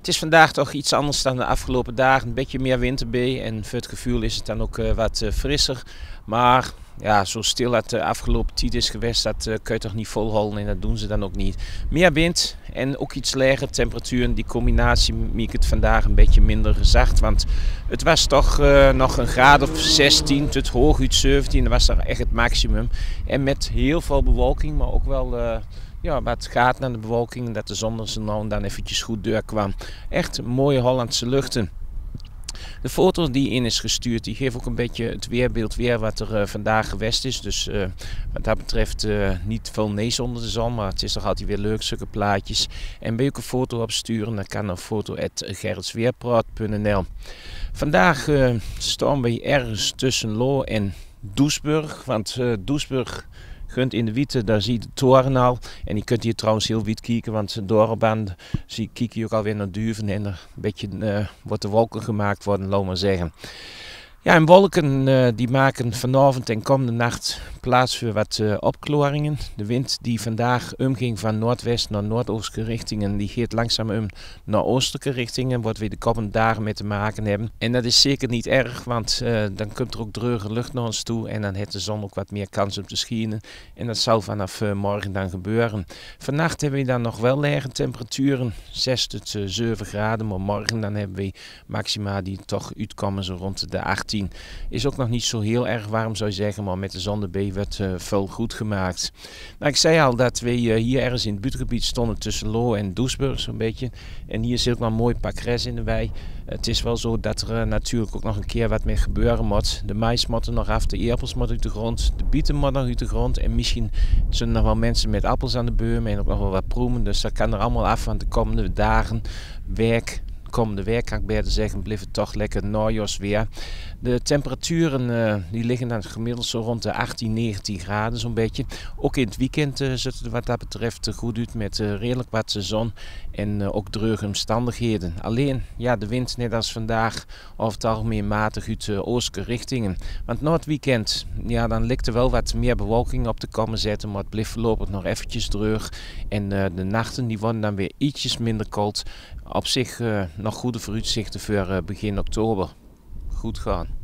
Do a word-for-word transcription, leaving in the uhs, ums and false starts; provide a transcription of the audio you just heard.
Het is vandaag toch iets anders dan de afgelopen dagen. Een beetje meer wind erbij en voor het gevoel is het dan ook uh, wat uh, frisser. Maar ja, zo stil het de afgelopen tijd is geweest, dat uh, kun je toch niet volhouden en dat doen ze dan ook niet. Meer wind en ook iets lagere temperaturen. Die combinatie maakt het vandaag een beetje minder zacht. Want het was toch uh, nog een graad of zestien tot hooguit zeventien. Dat was toch echt het maximum. En met heel veel bewolking, maar ook wel... Uh, Ja, wat gaat naar de bewolking en dat de zon er zo nou en dan eventjes goed doorkwam. Echt mooie Hollandse luchten. De foto die in is gestuurd, die geeft ook een beetje het weerbeeld weer wat er uh, vandaag geweest is. Dus uh, wat dat betreft uh, niet veel nees onder de zon, maar het is toch altijd weer leuk, zulke plaatjes. En wil je ook een foto opsturen, dan kan een foto at gerritsweerpraat punt n l. Vandaag uh, staan we ergens tussen Loo en Doesburg, want uh, Doesburg... Gunt in de witte, daar zie je de toren al. En je kunt hier trouwens heel wit kijken, want doorbaan zie kijk je ook alweer naar Duven. En er een beetje uh, wordt de wolken gemaakt worden, laat maar zeggen. Ja, en wolken uh, die maken vanavond en komende nacht plaats voor wat uh, opklaringen. De wind die vandaag omging van noordwest naar noordoostelijke richtingen, die gaat langzaam om naar oostelijke richtingen, wat we de komende dagen mee te maken hebben. En dat is zeker niet erg, want uh, dan komt er ook dreige lucht naar ons toe en dan heeft de zon ook wat meer kans om te schijnen. En dat zal vanaf uh, morgen dan gebeuren. Vannacht hebben we dan nog wel lage temperaturen, zes tot zeven graden, maar morgen dan hebben we maxima die toch uitkomen zo rond de achttien. Is ook nog niet zo heel erg warm zou je zeggen, maar met de zon erbij werd uh, veel goed gemaakt. Nou, ik zei al dat we uh, hier ergens in het buurtgebied stonden tussen Loo en Doesburg zo'n beetje. En hier zit ook nog een mooi pak gras in de wei. Het is wel zo dat er uh, natuurlijk ook nog een keer wat mee gebeuren moet. De mais moeten nog af, de eerpels moeten uit de grond, de bieten moeten nog uit de grond. En misschien zijn er nog wel mensen met appels aan de bomen en ook nog wel wat proemen. Dus dat kan er allemaal af, want de komende dagen werk. Komende week kan ik beter zeggen, blijft het toch lekker najaarsweer. De temperaturen uh, die liggen dan gemiddeld zo rond de achttien, negentien graden zo'n beetje. Ook in het weekend uh, ziet het wat dat betreft goed uit met uh, redelijk wat zon en uh, ook druge omstandigheden. Alleen ja, de wind net als vandaag over het algemeen matig uit uh, oostelijke richtingen. Want na het weekend ja, dan lijkt er wel wat meer bewolking op te komen zetten, maar het blijft voorlopig nog eventjes dreug. En uh, de nachten die worden dan weer ietsjes minder koud. Op zich uh, nog goede vooruitzichten voor uh, begin oktober. Goed gaan.